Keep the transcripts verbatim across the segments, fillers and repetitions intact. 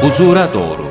Huzura doğru.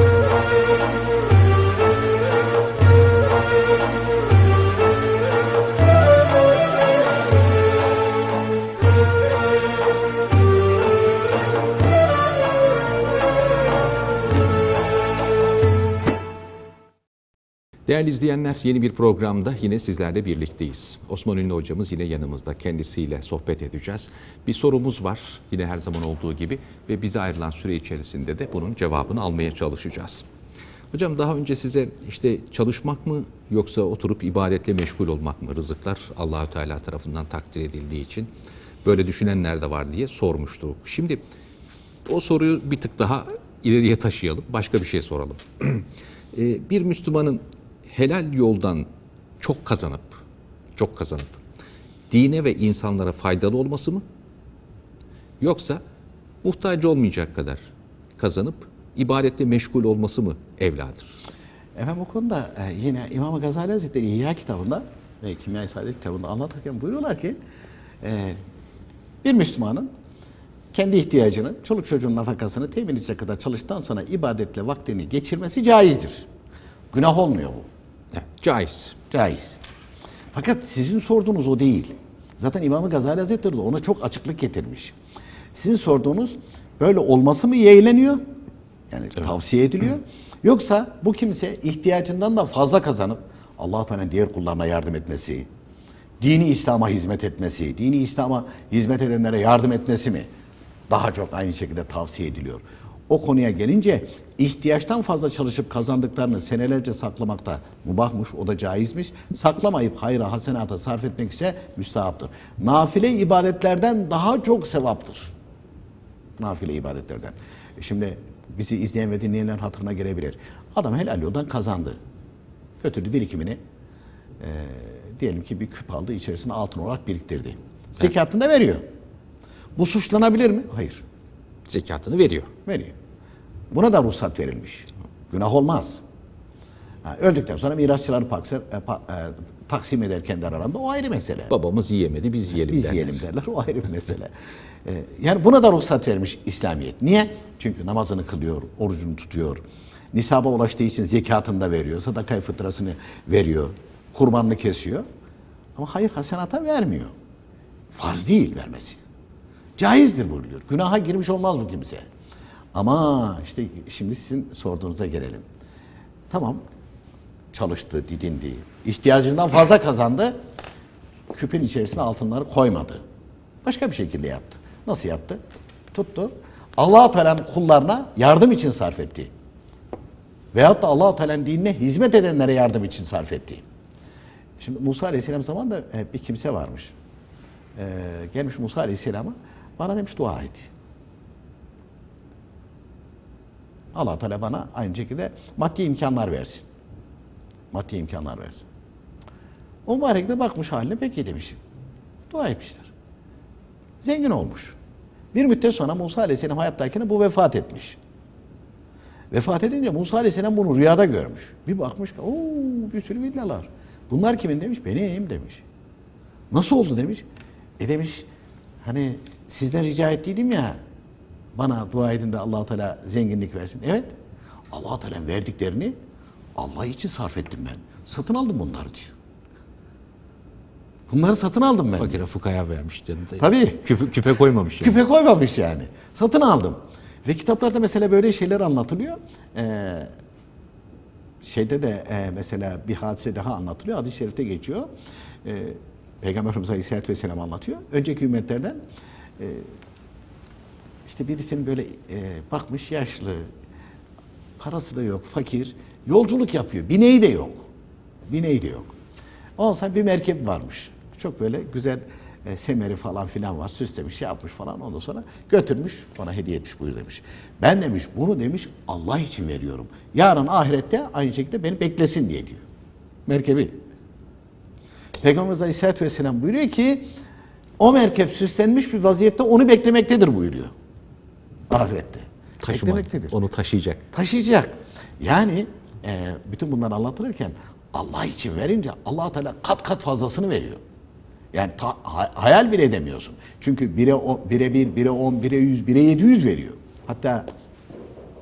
Değerli izleyenler, yeni bir programda yine sizlerle birlikteyiz. Osman Ünlü hocamız yine yanımızda. Kendisiyle sohbet edeceğiz. Bir sorumuz var yine her zaman olduğu gibi ve bize ayrılan süre içerisinde de bunun cevabını almaya çalışacağız. Hocam, daha önce size işte çalışmak mı yoksa oturup ibadetle meşgul olmak mı, rızıklar Allah-u Teala tarafından takdir edildiği için böyle düşünenler de var diye sormuştuk. Şimdi o soruyu bir tık daha ileriye taşıyalım, başka bir şey soralım. Bir Müslümanın helal yoldan çok kazanıp, çok kazanıp dine ve insanlara faydalı olması mı? Yoksa muhtaç olmayacak kadar kazanıp ibadetle meşgul olması mı evladır? Efendim, bu konuda yine İmam Gazali Hazretleri İhya kitabında ve Kimya-i Saadet kitabında anlatırken buyuruyorlar ki bir Müslümanın kendi ihtiyacını, çoluk çocuğun nafakasını temin edecek kadar çalıştıktan sonra ibadetle vaktini geçirmesi caizdir. Günah olmuyor bu. Evet, caiz. Caiz. Fakat sizin sorduğunuz o değil. Zaten İmam Gazali Hazretleri de ona çok açıklık getirmiş. Sizin sorduğunuz böyle olması mı yeğleniyor? Yani evet, tavsiye ediliyor. Yoksa bu kimse ihtiyacından da fazla kazanıp Allah-u Teala'nın diğer kullarına yardım etmesi, dini İslam'a hizmet etmesi, dini İslam'a hizmet edenlere yardım etmesi mi daha çok aynı şekilde tavsiye ediliyor? O konuya gelince ihtiyaçtan fazla çalışıp kazandıklarını senelerce saklamakta mubahmış, o da caizmiş. Saklamayıp hayra, hasenata sarf etmek ise müstahaptır. Nafile ibadetlerden daha çok sevaptır. Nafile ibadetlerden. Şimdi bizi izleyen ve dinleyenler hatırına gelebilir. Adam helal yoldan kazandı. Götürdü birikimini. Ee, diyelim ki bir küp aldı, içerisine altın olarak biriktirdi. Zekatını da veriyor. Bu suçlanabilir mi? Hayır. Zekatını veriyor. Veriyor. Buna da ruhsat verilmiş. Günah olmaz. Ha, öldükten sonra mirasçıları pakser, e, pa, e, taksim eder kendi aralarında, o ayrı mesele. Babamız yiyemedi, biz yiyelim biz derler. yiyelim derler, o ayrı bir mesele. E, yani buna da ruhsat vermiş İslamiyet. Niye? Çünkü namazını kılıyor, orucunu tutuyor. Nisaba ulaştığı için zekatını da veriyor, sadaka-i fıtrasını veriyor, kurbanını kesiyor. Ama hayır hasenata vermiyor. Farz değil vermesi. Caizdir buyuruyor. Günaha girmiş olmaz bu kimse. Ama işte şimdi sizin sorduğunuza gelelim. Tamam, çalıştı, didindi, ihtiyacından fazla kazandı, küpün içerisine altınları koymadı. Başka bir şekilde yaptı. Nasıl yaptı? Tuttu, Allah-u Teala'nın kullarına yardım için sarf etti. Veyahut da Allah-u Teala'nın dinine hizmet edenlere yardım için sarf etti. Şimdi Musa Aleyhisselam zamanında bir kimse varmış. Ee, gelmiş Musa Aleyhisselam'a, bana demiş dua et. Allah Teala bana aynı şekilde maddi imkanlar versin. Maddi imkanlar versin. O mübarek de bakmış haline, peki demiş. Dua etmişler. Zengin olmuş. Bir müddet sonra Musa Aleyhisselam hayattayken bu vefat etmiş. Vefat edince Musa Aleyhisselam bunu rüyada görmüş. Bir bakmış ki ooo bir sürü villalar. Bunlar kimin demiş? Benim demiş. Nasıl oldu demiş. E demiş hani sizden rica ettiydim ya, bana dua edin de Allah-u Teala zenginlik versin. Evet. Allah-u Teala'nın verdiklerini Allah için sarf ettim ben. Satın aldım bunları diyor. Bunları satın aldım ben. Fakire fukaya vermiş canım. Tabii. Küpe, küpe koymamış yani. Küpe koymamış yani. Satın aldım. Ve kitaplarda mesela böyle şeyler anlatılıyor. Ee, şeyde de e, mesela bir hadise daha anlatılıyor. Hadis-i şerifte geçiyor. Ee, Peygamber Efendimiz Aleyhisselatü Vesselam anlatıyor. Önceki ümmetlerden e, işte birisinin böyle e, bakmış yaşlı, parası da yok, fakir, yolculuk yapıyor. Bineği de yok. Bineği de yok. Olsa bir merkep varmış. Çok böyle güzel e, semeri falan filan var. Süslemiş, şey yapmış falan. Ondan sonra götürmüş, ona hediye etmiş, buyur demiş. Ben demiş bunu demiş Allah için veriyorum. Yarın ahirette aynı şekilde beni beklesin diye diyor. Merkebi. Peygamberimiz Aleyhisselatü Vesselam buyuruyor ki o merkep süslenmiş bir vaziyette onu beklemektedir buyuruyor. Ahirette. Taşıma, beklemektedir. onu taşıyacak. Taşıyacak. Yani e, bütün bunları anlatılırken Allah için verince Allah Teala kat kat fazlasını veriyor. Yani ta, hayal bile edemiyorsun. Çünkü bire, o, bire bir, bire on, bire yüz, bire yedi yüz veriyor. Hatta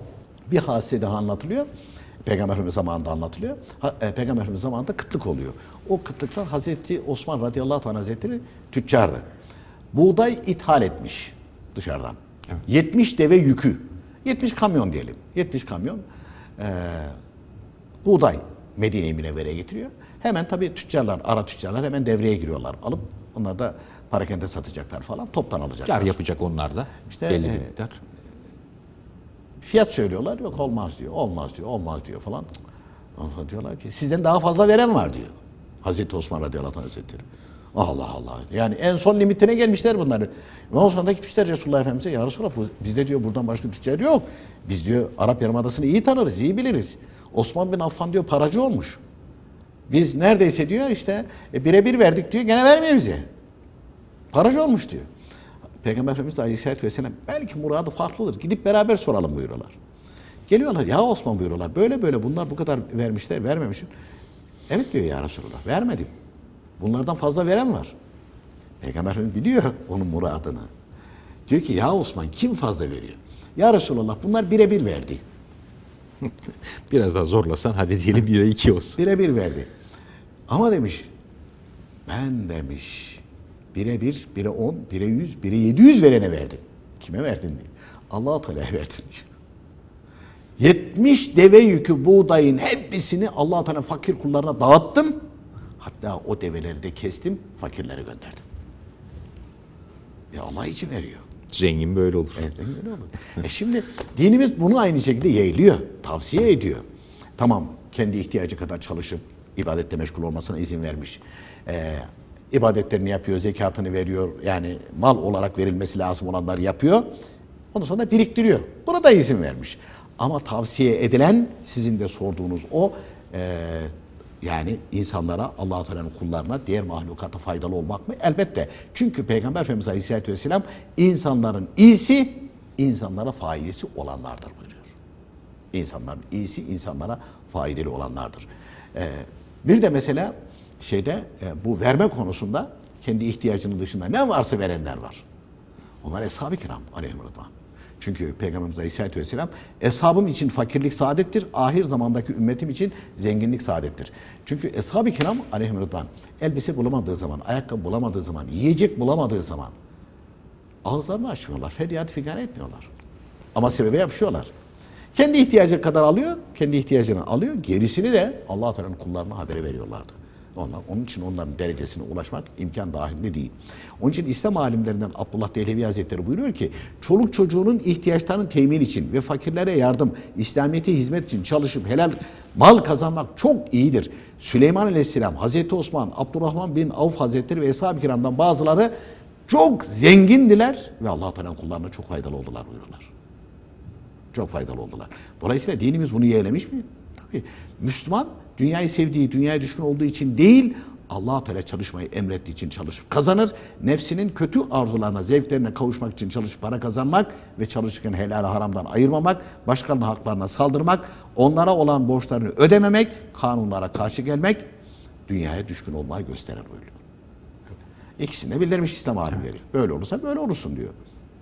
Bir hadise daha anlatılıyor. Peygamber Efendimiz zamanında anlatılıyor. Ha, e, Peygamber Efendimiz zamanında kıtlık oluyor. O kıtlıkta Hazreti Osman radıyallahu anh hazretleri tüccardı. Buğday ithal etmiş dışarıdan. Evet. yetmiş deve yükü. yetmiş kamyon diyelim. yetmiş kamyon e, buğday Medine-i Münevvere'ye getiriyor. Hemen tabii tüccarlar, ara tüccarlar hemen devreye giriyorlar. Alıp onlar da parakende satacaklar falan. Toptan alacaklar. Kar yapacak onlar da. İşte, belli e, bir miktar. Fiyat söylüyorlar. Yok olmaz diyor. Olmaz diyor. Olmaz diyor falan. Ondan sonra diyorlar ki sizden daha fazla veren var diyor. Hazreti Osman radıyallahu anh hazretleri. Allah Allah. Yani en son limitine gelmişler bunlar. Ve ondan sonra da gitmişler Resulullah Efendimiz'e. Ya Resulullah bizde diyor buradan başka tüccar yok. Biz diyor Arap Yarımadası'nı iyi tanırız, iyi biliriz. Osman bin Affan diyor paracı olmuş. Biz neredeyse diyor işte e, birebir verdik diyor. Gene vermiyor bize. Paracı olmuş diyor. Peygamber Efendimiz de Aleyhisselatü Vesselam belki muradı farklıdır. Gidip beraber soralım buyuruyorlar. Geliyorlar ya Osman buyuruyorlar. Böyle böyle bunlar bu kadar vermişler vermemişler. Evet diyor ya Resulullah vermedim. Bunlardan fazla veren var. Peygamber Efendimiz biliyor onun muradını. Diyor ki ya Osman kim fazla veriyor? Ya Resulullah bunlar birebir verdi. Biraz daha zorlasan hadi diyelim bire iki olsun. Birebir verdi. Ama demiş ben demiş birebir, bire on, bire yüz, bire yedi yüz verene verdim. Kime verdin diye. Allah-u Teala'ya verdim diyor. yetmiş deve yükü buğdayın hepsini Allah-u Teala fakir kullarına dağıttım. Hatta o develeri de kestim, fakirlere gönderdim. Ya Allah için veriyor. Zengin böyle olur. Evet, zengin böyle olur. e şimdi dinimiz bunu aynı şekilde yeğliyor, tavsiye ediyor. Tamam, kendi ihtiyacı kadar çalışıp ibadette meşgul olmasına izin vermiş. Ee, ibadetlerini yapıyor, zekatını veriyor. Yani mal olarak verilmesi lazım olanları yapıyor. Ondan sonra da biriktiriyor. Buna da izin vermiş. Ama tavsiye edilen sizin de sorduğunuz o e, yani insanlara, Allah-u Teala'nın kullarına, diğer mahlukata faydalı olmak mı? Elbette. Çünkü Peygamber Efendimiz Aleyhisselatü Vesselam insanların iyisi, insanlara faydası olanlardır buyuruyor. İnsanların iyisi, insanlara faydalı olanlardır. Ee, bir de mesela şeyde e, bu verme konusunda kendi ihtiyacının dışında ne varsa verenler var. Onlar Eshab-ı Kiram aleyhisselam. Çünkü Peygamberimiz Aleyhisselatü Vesselam eshabım için fakirlik saadettir, ahir zamandaki ümmetim için zenginlik saadettir. Çünkü Eshab-ı Kiram aleyhisselam elbise bulamadığı zaman, ayakkabı bulamadığı zaman, yiyecek bulamadığı zaman ağızlarını açmıyorlar, feryat figan etmiyorlar. Ama sebebe yapışıyorlar. Kendi ihtiyacı kadar alıyor, kendi ihtiyacını alıyor, gerisini de Allah-u Teala'nın kullarına habere veriyorlardı. Onlar, onun için onların derecesine ulaşmak imkan dahilinde değil. Onun için İslam alimlerinden Abdullah Dehlevi Hazretleri buyuruyor ki, çoluk çocuğunun ihtiyaçlarını temin için ve fakirlere yardım, İslamiyet'e hizmet için çalışıp helal mal kazanmak çok iyidir. Süleyman Aleyhisselam, Hazreti Osman, Abdurrahman bin Avf Hazretleri ve Eshab-ı Kiram'dan bazıları çok zengindiler ve Allah-u Teala'nın kullarına çok faydalı oldular buyuruyorlar. Çok faydalı oldular. Dolayısıyla dinimiz bunu yeğlemiş mi? Tabii. Müslüman dünyayı sevdiği, dünyaya düşkün olduğu için değil, Allah-u Teala çalışmayı emrettiği için çalışıp kazanır. Nefsinin kötü arzularına, zevklerine kavuşmak için çalışıp para kazanmak ve çalışırken helal haramdan ayırmamak, başkalarının haklarına saldırmak, onlara olan borçlarını ödememek, kanunlara karşı gelmek, dünyaya düşkün olmayı gösterir buyuruyor. İkisini de bildirmiş İslam alimleri. Böyle olursa böyle olursun diyor.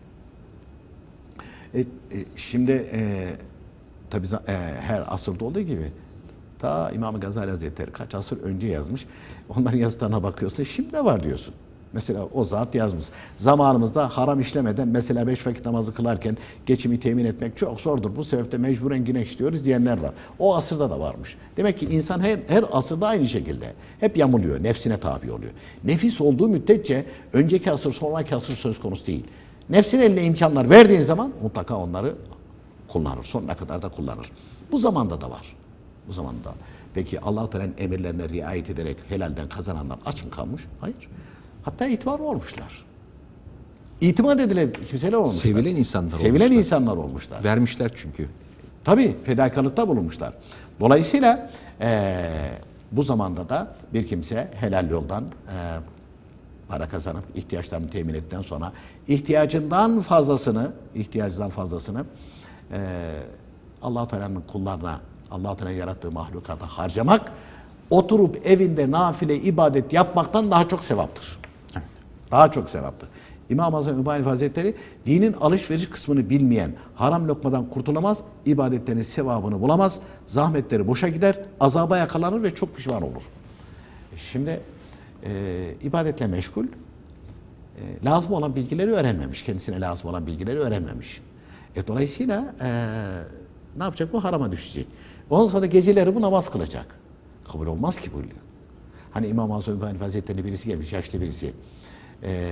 E, e, şimdi e, tabii e, her asırda olduğu gibi ta İmam Gazali Hazretleri kaç asır önce yazmış. Onların yazılarına bakıyorsun, şimdi de var diyorsun. Mesela o zat yazmış. Zamanımızda haram işlemeden mesela beş vakit namazı kılarken geçimi temin etmek çok zordur. Bu sebeple mecburen güneş işliyoruz diyenler var. O asırda da varmış. Demek ki insan her, her asırda aynı şekilde hep yamuluyor, nefsine tabi oluyor. Nefis olduğu müddetçe önceki asır, sonraki asır söz konusu değil. Nefsin eline imkanlar verdiğin zaman mutlaka onları kullanır. Sonuna kadar da kullanır. Bu zamanda da var. Bu zamanda. Peki Allah-u Teala'nın emirlerine riayet ederek helalden kazananlar aç mı kalmış? Hayır. Hatta itibarlı olmuşlar. İtimat edilen kimseler olmuşlar. Sevilen insanlar Sevilen olmuşlar. insanlar olmuşlar. Vermişler çünkü. Tabii fedakarlıkta bulunmuşlar. Dolayısıyla ee, bu zamanda da bir kimse helal yoldan ee, para kazanıp ihtiyaçlarını temin ettikten sonra ihtiyacından fazlasını, ihtiyacından fazlasını ee, Allah-u Teala'nın kullarına, Allah-u Teala yarattığı mahlukata harcamak, oturup evinde nafile ibadet yapmaktan daha çok sevaptır. Evet. Daha çok sevaptır. İmam-ı Azam Ebu Hanife Hazretleri dinin alışveriş kısmını bilmeyen haram lokmadan kurtulamaz, ibadetlerin sevabını bulamaz, zahmetleri boşa gider, azaba yakalanır ve çok pişman olur. Şimdi e, ibadetle meşgul, e, lazım olan bilgileri öğrenmemiş, kendisine lazım olan bilgileri öğrenmemiş. E, dolayısıyla e, ne yapacak? Bu harama düşecek. Ondan sonra da geceleri bu namaz kılacak. Kabul olmaz ki bu. Hani İmam-ı Azam Ebu Hanife Hazretleri'ne birisi gelmiş, yaşlı birisi. Ee,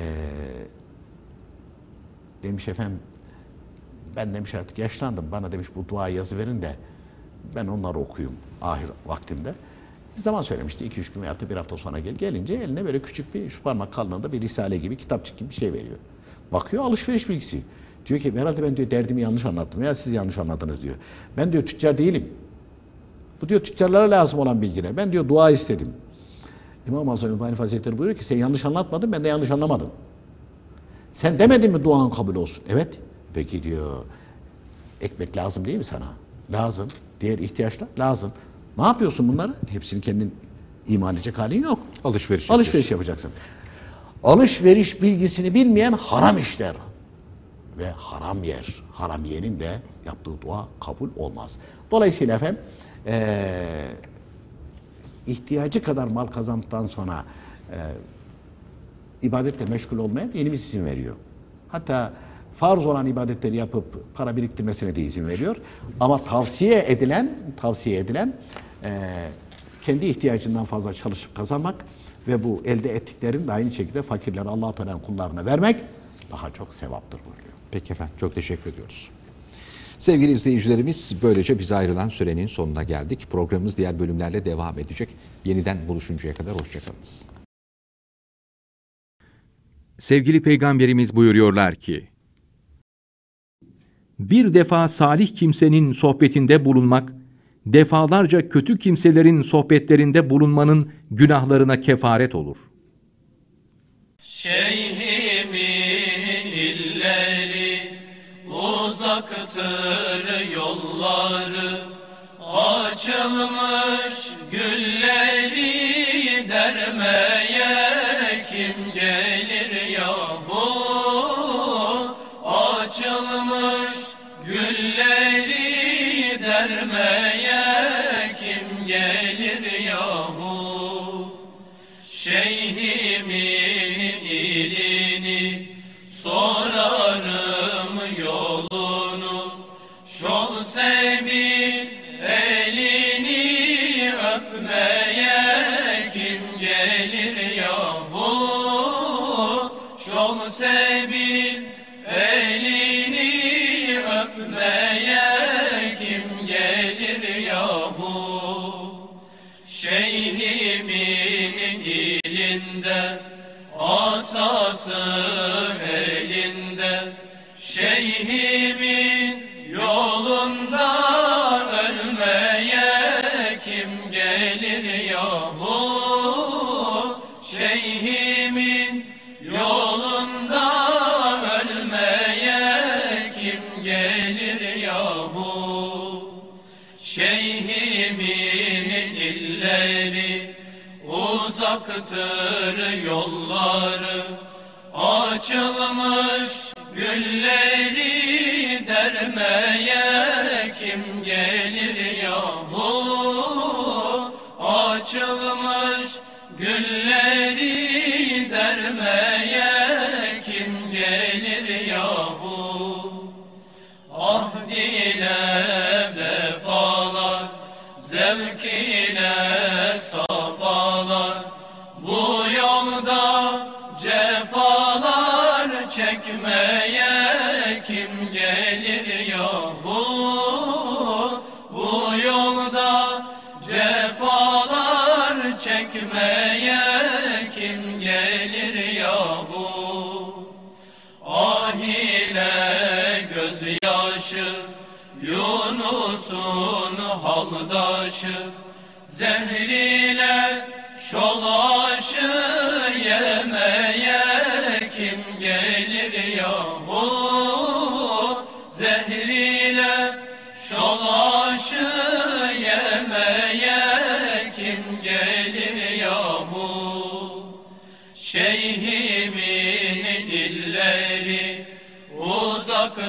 demiş efendim, ben demiş artık yaşlandım, bana demiş bu duayı yazı verin de ben onları okuyayım ahir vaktimde. Bir zaman söylemişti, iki üç gün veyahut da bir hafta sonra gel. Gelince eline böyle küçük bir, şu parmak kalınlığında bir risale gibi, kitapçık gibi bir şey veriyor. Bakıyor, alışveriş bilgisi. Diyor ki herhalde ben diyor derdimi yanlış anlattım ya siz yanlış anladınız diyor. Ben diyor tüccar değilim. Bu diyor tüccarlara lazım olan bilgiler. Ben diyor dua istedim. İmam-ı Azam Ebu Hanife Hazretleri buyuruyor ki sen yanlış anlatmadın, ben de yanlış anlamadım. Sen demedin mi duan kabul olsun? Evet. Peki diyor, ekmek lazım değil mi sana? Lazım. Diğer ihtiyaçlar lazım. Ne yapıyorsun bunları? Hepsini kendin iman edecek halin yok. Alışveriş Alışveriş yapacaksın. Alışveriş bilgisini bilmeyen haram işler ve haram yer. Haram yerin de yaptığı dua kabul olmaz. Dolayısıyla efendim ee, ihtiyacı kadar mal kazandıktan sonra e, ibadetle meşgul olmaya dinimiz izin veriyor. Hatta farz olan ibadetleri yapıp para biriktirmesine de izin veriyor. Ama tavsiye edilen, tavsiye edilen e, kendi ihtiyacından fazla çalışıp kazanmak ve bu elde ettiklerin de aynı şekilde fakirlere, Allah-u Teala'nın kullarına vermek daha çok sevaptır buyuruyor. Peki efendim, çok teşekkür ediyoruz. Sevgili izleyicilerimiz, böylece bize ayrılan sürenin sonuna geldik. Programımız diğer bölümlerle devam edecek. Yeniden buluşuncaya kadar hoşçakalınız. Sevgili Peygamberimiz buyuruyorlar ki, bir defa salih kimsenin sohbetinde bulunmak, defalarca kötü kimselerin sohbetlerinde bulunmanın günahlarına kefaret olur. Şeyhimin illeri uzaktır yolları, açılmış gülleri dermeye kim gelir yahu? Açılmış gülleri dermeye kim gelir yahu? Şeyhimin ilini sorarım yolunu, şol sebil elini öpmeye kim gelir yahu? Şol sebil elini öpmeye kim gelir yahu? Şeyhimin ilinde, asası elinde, şeyhimin yolunda ölmeye kim gelir yahu? Şeyhimin yolunda ölmeye kim gelir yahu? Şeyhimin illeri uzaktır yolları, açılmış gülleri dermeye kim gelir yahu? Açılmış gülleri dermeye kim gelir yahu? Ahd ile vefalar, zevk ile safalar, bu yolda cefalar çekmeye kim gelir yahu? Bu yolda cefalar çekmeye kim gelir yahu? Ah ile gözyaşı, Yunus'un haldaşı, zehriyle şolaşı yemeye kim gelir yahu? Zehriyle şolaşı yemeye kim gelir yahu? Şeyhimin ille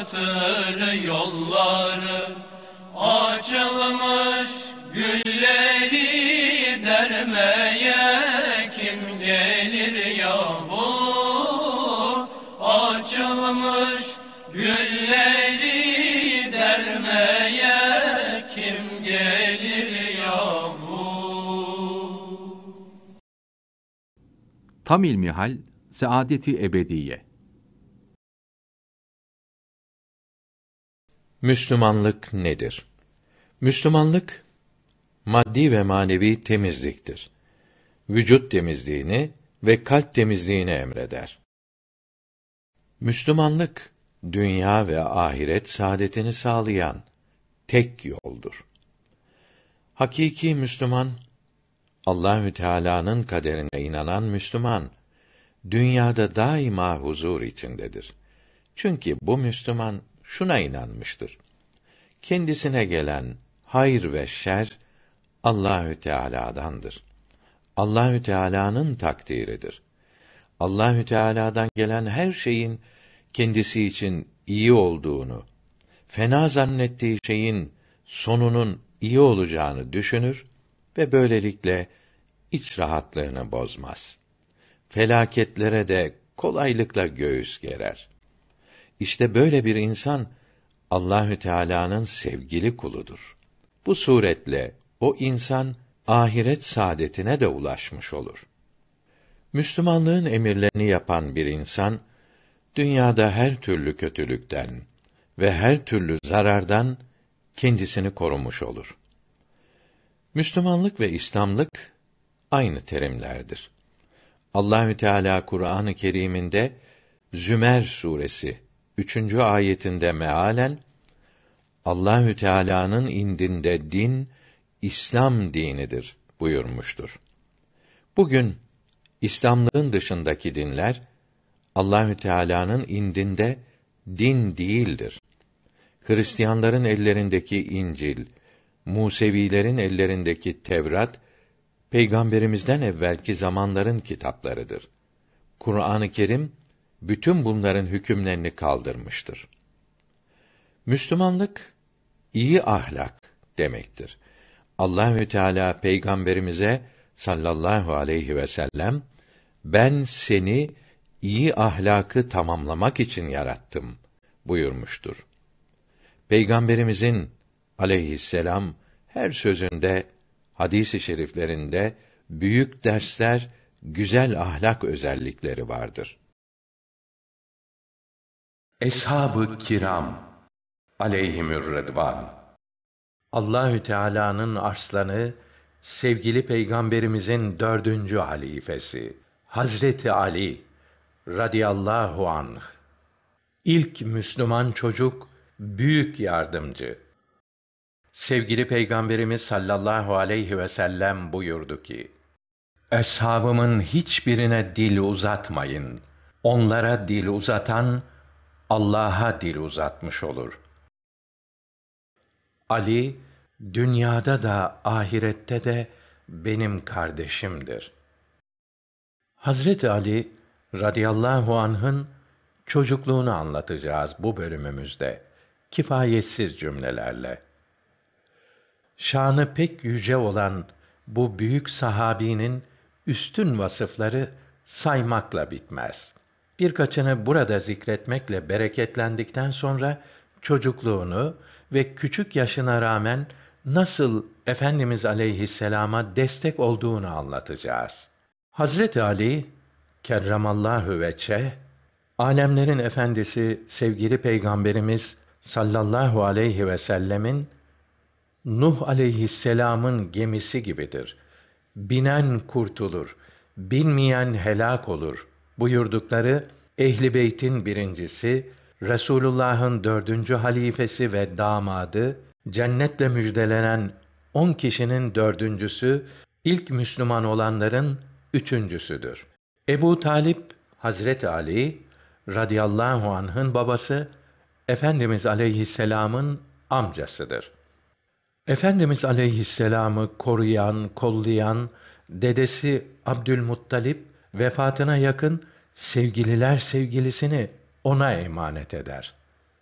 artır yolları, açılmış gülleri dermeye kim gelir yahu? Açılmış gülleri dermeye kim gelir yahu? Tam ilmihal, saadeti ebediye. Müslümanlık nedir? Müslümanlık, maddi ve manevi temizliktir. Vücut temizliğini ve kalp temizliğini emreder. Müslümanlık, dünya ve ahiret saadetini sağlayan tek yoldur. Hakiki Müslüman, Allahü Teala'nın kaderine inanan Müslüman, dünyada daima huzur içindedir. Çünkü bu Müslüman şuna inanmıştır: kendisine gelen hayır ve şer Allahü Teala'dandır. Allahü Teala'nın takdiridir. Allahü Teala'dan gelen her şeyin kendisi için iyi olduğunu, fena zannettiği şeyin sonunun iyi olacağını düşünür ve böylelikle iç rahatlığını bozmaz. Felaketlere de kolaylıkla göğüs gerer. İşte böyle bir insan Allahü Teala'nın sevgili kuludur. Bu suretle o insan ahiret saadetine de ulaşmış olur. Müslümanlığın emirlerini yapan bir insan dünyada her türlü kötülükten ve her türlü zarardan kendisini korumuş olur. Müslümanlık ve İslamlık aynı terimlerdir. Allahü Teala Kur'an-ı Kerim'inde Zümer suresi üçüncü ayetinde mealen Allahü Teala'nın indinde din İslam dinidir buyurmuştur. Bugün İslamlığın dışındaki dinler Allahü Teala'nın indinde din değildir. Hristiyanların ellerindeki İncil, Musevilerin ellerindeki Tevrat, Peygamberimizden evvelki zamanların kitaplarıdır. Kur'an-ı Kerim bütün bunların hükümlerini kaldırmıştır. Müslümanlık iyi ahlak demektir. Allahü Teala Peygamberimize sallallahu aleyhi ve sellem ben seni iyi ahlakı tamamlamak için yarattım buyurmuştur. Peygamberimizin aleyhisselam her sözünde, hadis-i şeriflerinde büyük dersler, güzel ahlak özellikleri vardır. Eshab-ı kiram aleyhimür rıdvan. Allahü Teala'nın arslanı, sevgili Peygamberimizin dördüncü halifesi Hazreti Ali radıyallahu anh. İlk Müslüman çocuk, büyük yardımcı. Sevgili Peygamberimiz sallallahu aleyhi ve sellem buyurdu ki: Eshabımın hiçbirine dil uzatmayın. Onlara dil uzatan Allah'a dil uzatmış olur. Ali, dünyada da ahirette de benim kardeşimdir. Hazreti Ali radıyallahu anh'ın çocukluğunu anlatacağız bu bölümümüzde, kifayetsiz cümlelerle. Şanı pek yüce olan bu büyük sahabinin üstün vasıfları saymakla bitmez. Birkaçını burada zikretmekle bereketlendikten sonra çocukluğunu ve küçük yaşına rağmen nasıl Efendimiz aleyhisselama destek olduğunu anlatacağız. Hazreti Ali kerramallahu veçhe, alemlerin efendisi sevgili Peygamberimiz sallallahu aleyhi ve sellemin Nuh aleyhisselamın gemisi gibidir. Binen kurtulur, binmeyen helak olur buyurdukları Ehl-i Beyt'in birincisi, Resulullah'ın dördüncü halifesi ve damadı, cennetle müjdelenen on kişinin dördüncüsü, ilk Müslüman olanların üçüncüsüdür. Ebu Talip, Hazreti Ali radıyallahu anh'ın babası, Efendimiz aleyhisselamın amcasıdır. Efendimiz aleyhisselamı koruyan, kollayan dedesi Abdülmuttalip vefatına yakın sevgililer sevgilisini ona emanet eder.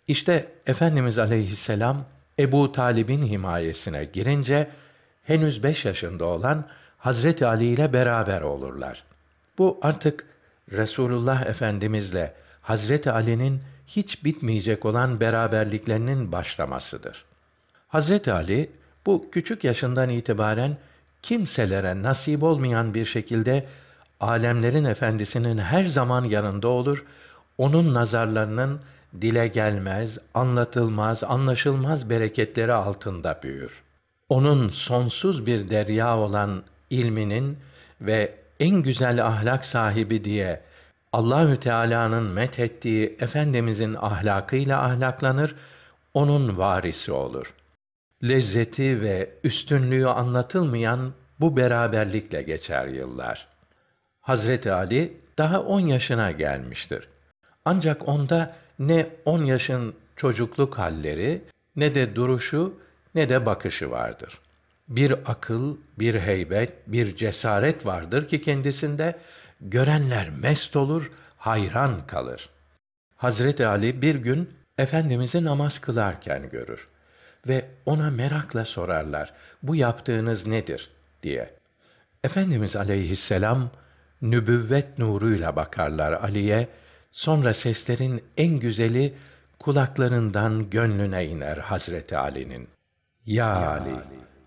İşte Efendimiz aleyhisselam Ebu Talib'in himayesine girince henüz beş yaşında olan Hazreti Ali ile beraber olurlar. Bu artık Resulullah Efendimizle Hazreti Ali'nin hiç bitmeyecek olan beraberliklerinin başlamasıdır. Hazreti Ali bu küçük yaşından itibaren kimselere nasip olmayan bir şekilde alemlerin efendisinin her zaman yanında olur, onun nazarlarının dile gelmez, anlatılmaz, anlaşılmaz bereketleri altında büyür. Onun sonsuz bir derya olan ilminin ve en güzel ahlak sahibi diye Allahü Teala'nın methettiği Efendimizin ahlakıyla ahlaklanır, onun varisi olur. Lezzeti ve üstünlüğü anlatılmayan bu beraberlikle geçer yıllar. Hazreti Ali daha on yaşına gelmiştir. Ancak onda ne on yaşın çocukluk halleri, ne de duruşu, ne de bakışı vardır. Bir akıl, bir heybet, bir cesaret vardır ki kendisinde, görenler mest olur, hayran kalır. Hazreti Ali bir gün Efendimiz'i namaz kılarken görür ve ona merakla sorarlar, bu yaptığınız nedir diye. Efendimiz aleyhisselam nübüvvet nuruyla bakarlar Ali'ye, sonra seslerin en güzeli kulaklarından gönlüne iner Hazreti Ali'nin. Ya Ali,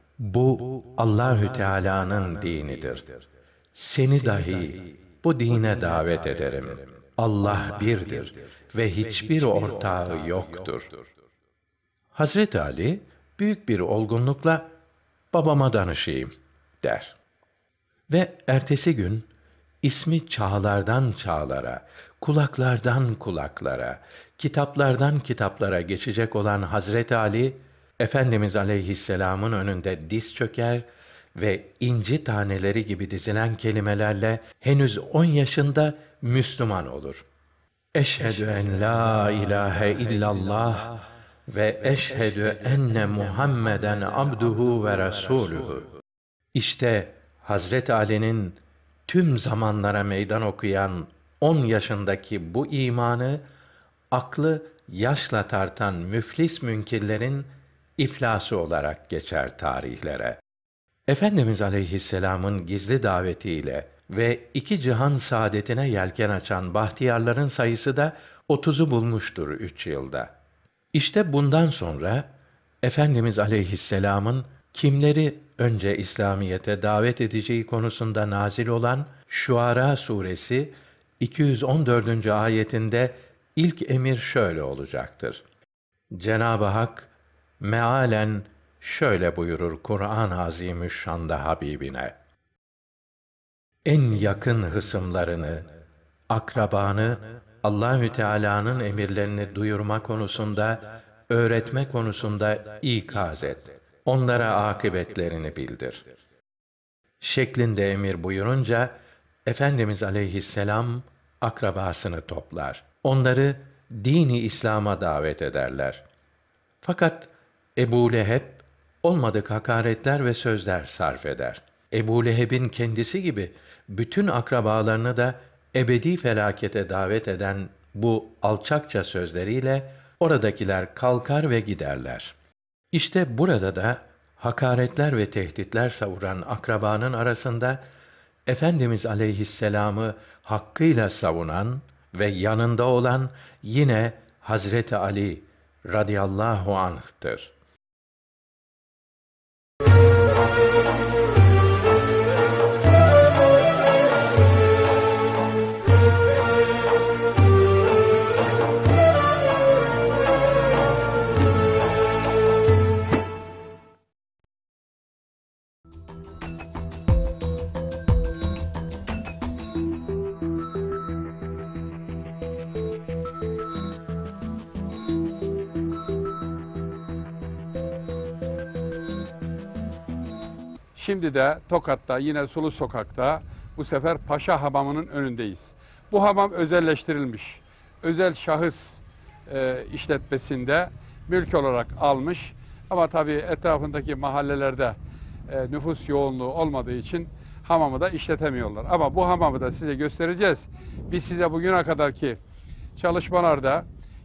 bu Allahü Teala'nın dinidir. Seni dahi bu dine davet ederim. Allah birdir ve hiçbir ortağı yoktur. Hazreti Ali büyük bir olgunlukla babama danışayım der. Ve ertesi gün ismi çağlardan çağlara, kulaklardan kulaklara, kitaplardan kitaplara geçecek olan Hazreti Ali, Efendimiz aleyhisselamın önünde diz çöker ve inci taneleri gibi dizilen kelimelerle henüz on yaşında Müslüman olur. Eşhedü en la ilahe illallah ve eşhedü enne Muhammeden abduhu ve resuluhu. İşte Hazreti Ali'nin tüm zamanlara meydan okuyan on yaşındaki bu imanı, aklı yaşla tartan müflis münkirlerin iflası olarak geçer tarihlere. Efendimiz aleyhisselamın gizli davetiyle ve iki cihan saadetine yelken açan bahtiyarların sayısı da otuzu bulmuştur üç yılda. İşte bundan sonra Efendimiz aleyhisselamın kimleri önce İslamiyete davet edeceği konusunda nazil olan Şuara suresi iki yüz on dördüncü ayetinde ilk emir şöyle olacaktır. Cenab-ı Hak mealen şöyle buyurur Kur'an-ı Azimüşşan'da Habibine: En yakın hısımlarını, akrabanı Allahü Teala'nın emirlerini duyurma konusunda, öğretme konusunda ikaz et. Onlara akıbetlerini bildir. Şeklinde emir buyurunca Efendimiz aleyhisselam akrabasını toplar. Onları dini İslam'a davet ederler. Fakat Ebu Leheb olmadık hakaretler ve sözler sarf eder. Ebu Leheb'in kendisi gibi bütün akrabalarını da ebedi felakete davet eden bu alçakça sözleriyle oradakiler kalkar ve giderler. İşte burada da hakaretler ve tehditler savuran akrabanın arasında Efendimiz aleyhisselamı hakkıyla savunan ve yanında olan yine Hazreti Ali radıyallahu anh'tır. Şimdi de Tokat'ta yine Sulu Sokak'ta bu sefer Paşa Hamamı'nın önündeyiz. Bu hamam özelleştirilmiş. Özel şahıs e, işletmesinde mülk olarak almış. Ama tabii etrafındaki mahallelerde e, nüfus yoğunluğu olmadığı için hamamı da işletemiyorlar. Ama bu hamamı da size göstereceğiz. Biz size bugüne kadarki çalışmalarda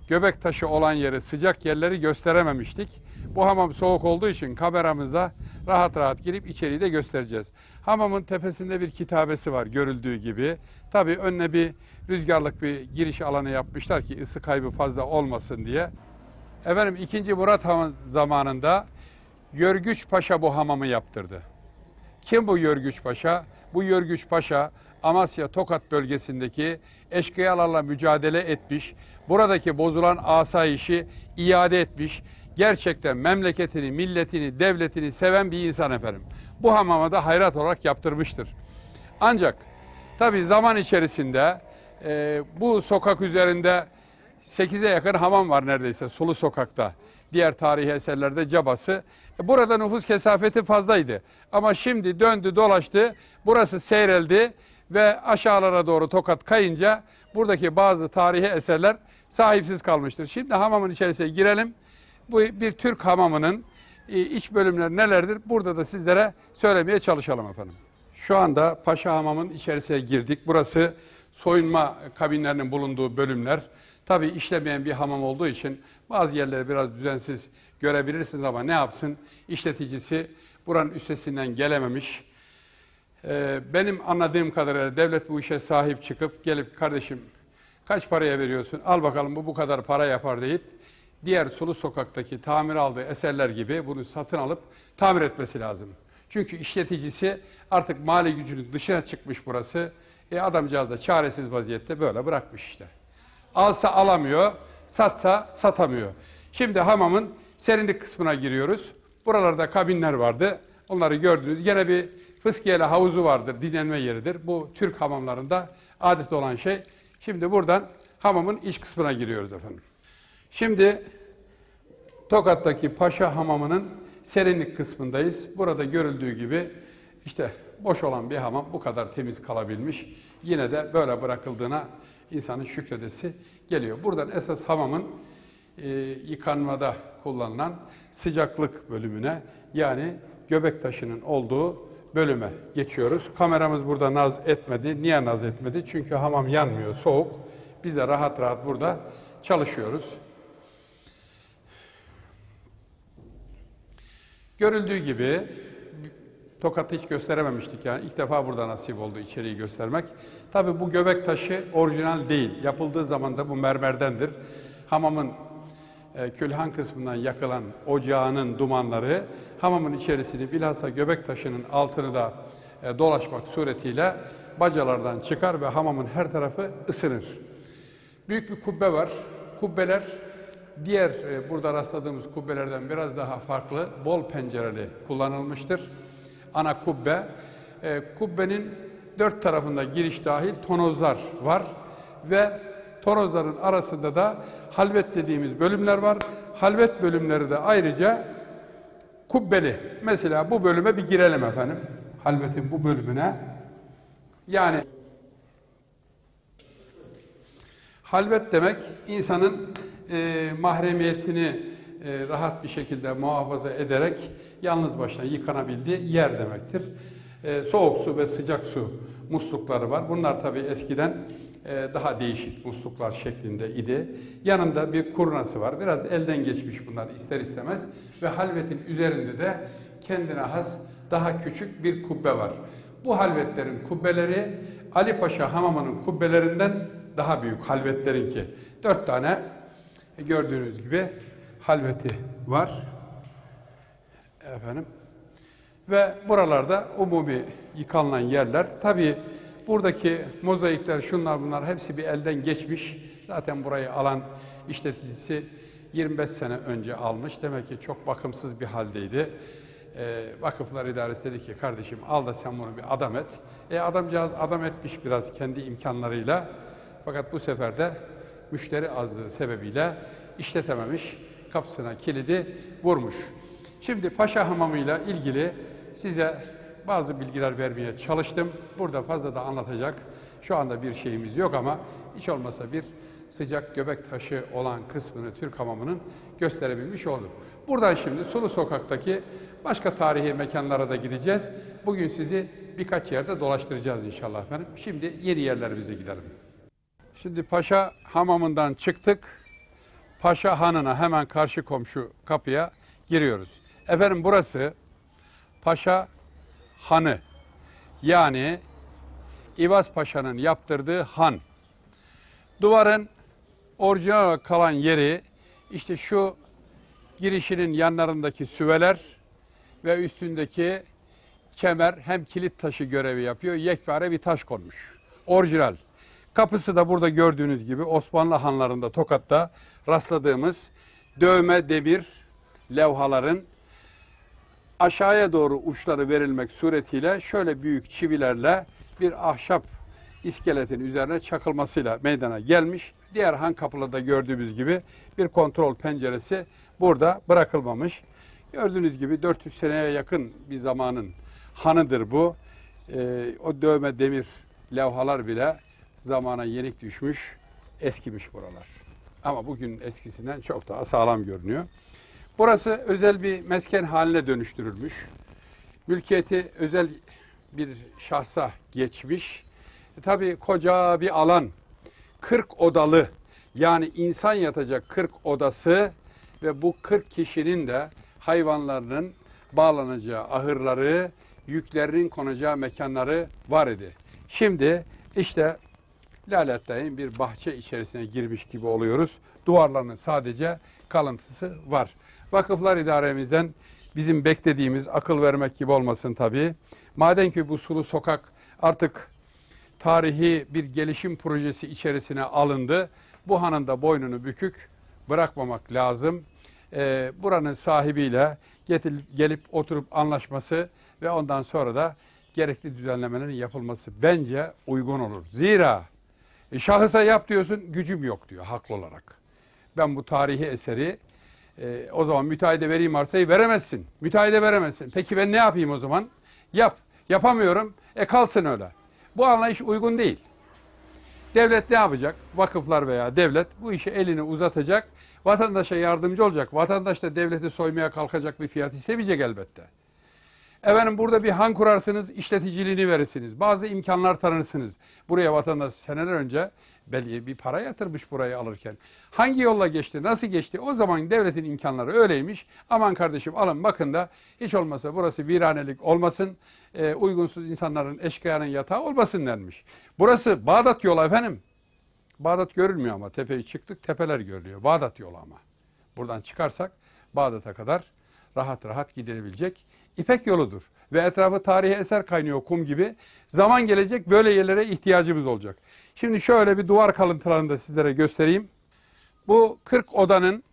göbek taşı olan yeri, sıcak yerleri gösterememiştik. Bu hamam soğuk olduğu için kameramızda rahat rahat girip içeriği de göstereceğiz. Hamamın tepesinde bir kitabesi var görüldüğü gibi. Tabii önüne bir rüzgarlık bir giriş alanı yapmışlar ki ısı kaybı fazla olmasın diye. Efendim ikinci Murat Han zamanında Yörgüç Paşa bu hamamı yaptırdı. Kim bu Yörgüç Paşa? Bu Yörgüç Paşa Amasya Tokat bölgesindeki eşkıyalarla mücadele etmiş, buradaki bozulan asayişi iade etmiş, gerçekten memleketini, milletini, devletini seven bir insan efendim. Bu hamama da hayrat olarak yaptırmıştır. Ancak tabii zaman içerisinde e, bu sokak üzerinde sekize yakın hamam var neredeyse Sulu Sokak'ta. Diğer tarihi eserlerde cabası. Burada nüfus kesafeti fazlaydı. Ama şimdi döndü dolaştı, burası seyreldi ve aşağılara doğru Tokat kayınca buradaki bazı tarihi eserler sahipsiz kalmıştır. Şimdi hamamın içerisine girelim. Bu bir Türk hamamının iç bölümleri nelerdir? Burada da sizlere söylemeye çalışalım efendim. Şu anda Paşa Hamam'ın içerisine girdik. Burası soyunma kabinlerinin bulunduğu bölümler. Tabii işlemeyen bir hamam olduğu için bazı yerleri biraz düzensiz görebilirsiniz ama ne yapsın? İşleticisi buranın üstesinden gelememiş. Ee, benim anladığım kadarıyla devlet bu işe sahip çıkıp gelip kardeşim kaç paraya veriyorsun? Al bakalım bu bu kadar para yapar deyip diğer Sulu Sokak'taki tamir aldığı eserler gibi bunu satın alıp tamir etmesi lazım. Çünkü işleticisi artık mali gücünün dışına çıkmış burası. E adamcağız da çaresiz vaziyette böyle bırakmış işte. Alsa alamıyor, satsa satamıyor. Şimdi hamamın serinlik kısmına giriyoruz. Buralarda kabinler vardı. Onları gördünüz. Gene bir fıskiyeli havuzu vardır, dinlenme yeridir. Bu Türk hamamlarında adet olan şey. Şimdi buradan hamamın iç kısmına giriyoruz efendim. Şimdi Tokat'taki Paşa Hamamı'nın serinlik kısmındayız. Burada görüldüğü gibi işte boş olan bir hamam bu kadar temiz kalabilmiş. Yine de böyle bırakıldığına insanın şükredesi geliyor. Buradan esas hamamın e, yıkanmada kullanılan sıcaklık bölümüne yani göbek taşının olduğu bölüme geçiyoruz. Kameramız burada naz etmedi. Niye naz etmedi? Çünkü hamam yanmıyor, soğuk. Biz de rahat rahat burada çalışıyoruz. Görüldüğü gibi Tokat'ı hiç gösterememiştik yani. İlk defa burada nasip oldu içeriği göstermek. Tabii bu göbek taşı orijinal değil. Yapıldığı zaman da bu mermerdendir. Hamamın e, külhan kısmından yakılan ocağının dumanları hamamın içerisini bilhassa göbek taşının altını da e, dolaşmak suretiyle bacalardan çıkar ve hamamın her tarafı ısınır. Büyük bir kubbe var. Kubbeler diğer e, burada rastladığımız kubbelerden biraz daha farklı, bol pencereli kullanılmıştır. Ana kubbe, e, kubbenin dört tarafında giriş dahil tonozlar var ve tonozların arasında da halvet dediğimiz bölümler var. Halvet bölümleri de ayrıca kubbeli. Mesela bu bölüme bir girelim efendim. Halvetin bu bölümüne. Yani halvet demek insanın e, mahremiyetini e, rahat bir şekilde muhafaza ederek yalnız başına yıkanabildiği yer demektir. E, soğuk su ve sıcak su muslukları var. Bunlar tabii eskiden e, daha değişik musluklar şeklinde idi. Yanında bir kurnası var. Biraz elden geçmiş bunlar ister istemez. Ve halvetin üzerinde de kendine has daha küçük bir kubbe var. Bu halvetlerin kubbeleri Ali Paşa Hamamı'nın kubbelerinden daha büyük halvetlerinki. Dört tane gördüğünüz gibi halveti var. Efendim. Ve buralarda umumi yıkanılan yerler. Tabii buradaki mozaikler, şunlar bunlar hepsi bir elden geçmiş. Zaten burayı alan işleticisi yirmi beş sene önce almış. Demek ki çok bakımsız bir haldeydi. E, Vakıflar İdaresi dedi ki kardeşim al da sen bunu bir adam et. E adamcağız adam etmiş biraz kendi imkanlarıyla. Fakat bu sefer de müşteri azlığı sebebiyle işletememiş. Kapısına kilidi vurmuş. Şimdi Paşa Hamamı'yla ilgili size bazı bilgiler vermeye çalıştım. Burada fazla da anlatacak şu anda bir şeyimiz yok ama hiç olmasa bir sıcak göbek taşı olan kısmını Türk Hamamı'nın gösterebilmiş oldum. Buradan şimdi Sulu Sokak'taki başka tarihi mekanlara da gideceğiz. Bugün sizi birkaç yerde dolaştıracağız inşallah efendim. Şimdi yeni yerlerimize gidelim. Şimdi Paşa Hamamı'ndan çıktık. Paşa Hanı'na hemen karşı komşu kapıya giriyoruz. Efendim burası Paşa Hanı. Yani İvaz Paşa'nın yaptırdığı han. Duvarın orijinal kalan yeri işte şu girişinin yanlarındaki süveler ve üstündeki kemer hem kilit taşı görevi yapıyor. Yekpare bir taş konmuş. Orijinal. Kapısı da burada gördüğünüz gibi Osmanlı hanlarında Tokat'ta rastladığımız dövme demir levhaların aşağıya doğru uçları verilmek suretiyle şöyle büyük çivilerle bir ahşap iskeletin üzerine çakılmasıyla meydana gelmiş. Diğer han kapılarda gördüğümüz gibi bir kontrol penceresi burada bırakılmamış. Gördüğünüz gibi dört yüz seneye yakın bir zamanın hanıdır bu. Ee, o dövme demir levhalar bile zamana yenik düşmüş, eskimiş buralar. Ama bugün eskisinden çok daha sağlam görünüyor. Burası özel bir mesken haline dönüştürülmüş. Mülkiyeti özel bir şahsa geçmiş. E, tabii koca bir alan, kırk odalı, yani insan yatacak kırk odası ve bu kırk kişinin de hayvanlarının bağlanacağı ahırları, yüklerinin konacağı mekanları var idi. Şimdi işte Lalettay'ın bir bahçe içerisine girmiş gibi oluyoruz. Duvarlarının sadece kalıntısı var. Vakıflar İdaremizden bizim beklediğimiz, akıl vermek gibi olmasın tabii. Madem ki bu sulu sokak artık tarihi bir gelişim projesi içerisine alındı, bu hanın da boynunu bükük bırakmamak lazım. Ee, buranın sahibiyle getir, gelip oturup anlaşması ve ondan sonra da gerekli düzenlemelerin yapılması bence uygun olur. Zira e, şahısa yap diyorsun, gücüm yok diyor haklı olarak. Ben bu tarihi eseri e, o zaman müteahhide vereyim arsayı, veremezsin. Müteahhide veremezsin. Peki ben ne yapayım o zaman? Yap. Yapamıyorum. E kalsın öyle. Bu anlayış uygun değil. Devlet ne yapacak? Vakıflar veya devlet bu işe elini uzatacak. Vatandaşa yardımcı olacak. Vatandaş da devleti soymaya kalkacak bir fiyat istemeyecek elbette. Efendim burada bir han kurarsınız, işleticiliğini verirsiniz. Bazı imkanlar tanırsınız. Buraya vatandaş seneler önce belli bir para yatırmış burayı alırken. Hangi yolla geçti, nasıl geçti? O zaman devletin imkanları öyleymiş. Aman kardeşim alın bakın da hiç olmasa burası viranelik olmasın. E, uygunsuz insanların, eşkıyanın yatağı olmasın denmiş. Burası Bağdat yolu efendim. Bağdat görülmüyor ama tepeyi çıktık, tepeler görülüyor. Bağdat yolu ama. Buradan çıkarsak Bağdat'a kadar rahat rahat gidilebilecek İpek yoludur. Ve etrafı tarihi eser kaynıyor kum gibi. Zaman gelecek böyle yerlere ihtiyacımız olacak. Şimdi şöyle bir duvar kalıntılarını da sizlere göstereyim. Bu kırk odanın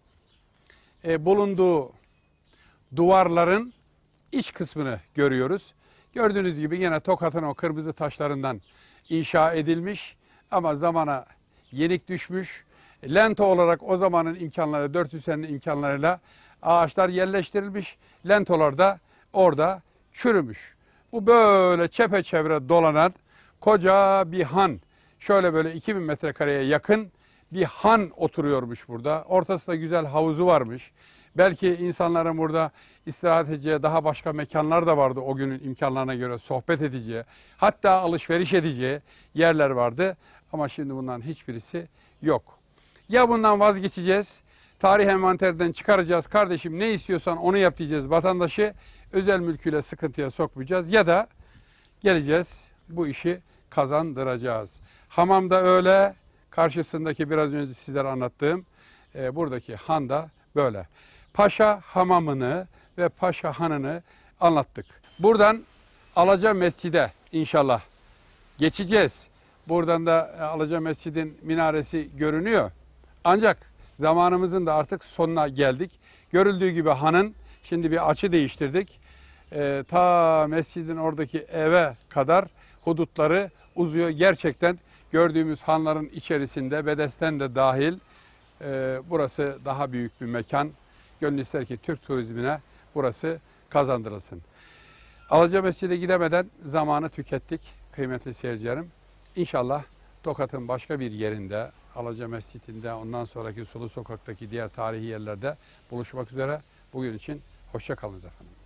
e, bulunduğu duvarların iç kısmını görüyoruz. Gördüğünüz gibi yine Tokat'ın o kırmızı taşlarından inşa edilmiş ama zamana yenik düşmüş. Lento olarak o zamanın imkanları, dört yüz senenin imkanlarıyla ağaçlar yerleştirilmiş. Lentolar da orada çürümüş. Bu böyle çepeçevre dolanan koca bir han. Şöyle böyle iki bin metrekareye yakın bir han oturuyormuş burada. Ortasında güzel havuzu varmış. Belki insanların burada istirahat edeceği daha başka mekanlar da vardı o günün imkanlarına göre, sohbet edeceği, hatta alışveriş edeceği yerler vardı. Ama şimdi bunların hiçbirisi yok. Ya bundan vazgeçeceğiz, tarih envanterinden çıkaracağız, kardeşim ne istiyorsan onu yap diyeceğiz, vatandaşı özel mülküyle sıkıntıya sokmayacağız, ya da geleceğiz bu işi kazandıracağız. Hamamda öyle, karşısındaki biraz önce sizlere anlattığım e, buradaki han da böyle. Paşa hamamını ve Paşa hanını anlattık. Buradan Alaca Mescid'e inşallah geçeceğiz. Buradan da Alaca Mescid'in minaresi görünüyor. Ancak zamanımızın da artık sonuna geldik. Görüldüğü gibi hanın şimdi bir açı değiştirdik. Ee, ta mescidin oradaki eve kadar hudutları uzuyor. Gerçekten gördüğümüz hanların içerisinde bedesten de dahil e, burası daha büyük bir mekan. Gönül ister ki Türk turizmine burası kazandırılsın. Alaca Mescid'e gidemeden zamanı tükettik kıymetli seyircilerim. İnşallah Tokat'ın başka bir yerinde, Alaca Mescid'inde, ondan sonraki Sulu Sokak'taki diğer tarihi yerlerde buluşmak üzere. Bugün için hoşça kalınız efendim.